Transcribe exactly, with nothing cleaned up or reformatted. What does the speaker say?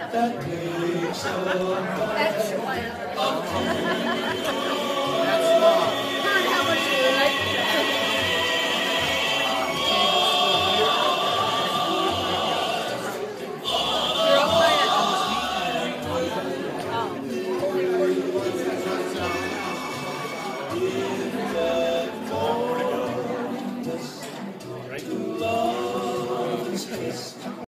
that makes a That's That's love. heard how much you like You're all playing. Oh.